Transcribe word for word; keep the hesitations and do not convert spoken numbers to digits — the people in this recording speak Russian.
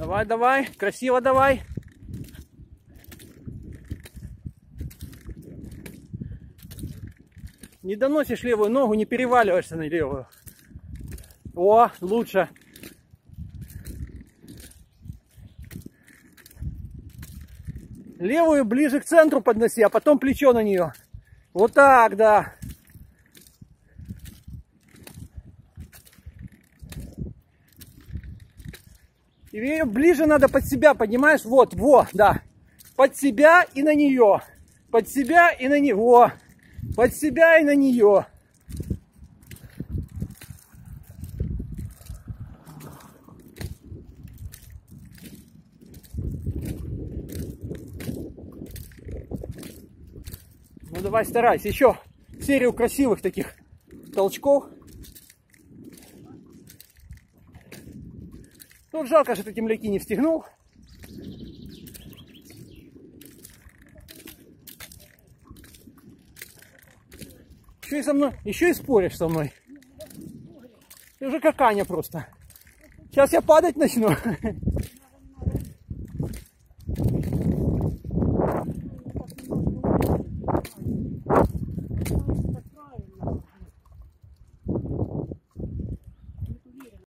Давай, давай, красиво давай. Не доносишь левую ногу, не переваливаешься на левую. О, лучше. Левую ближе к центру подноси, а потом плечо на нее. Вот так, да. И ее ближе надо под себя, понимаешь? Вот, во, да. Под себя и на нее. Под себя и на него. Под себя и на нее. Ну давай, старайся. Еще серию красивых таких толчков. Ну, жалко, что ты темляки не встегнул. Еще и со мной, еще и споришь со мной. Ты уже как Аня просто. Сейчас я падать начну.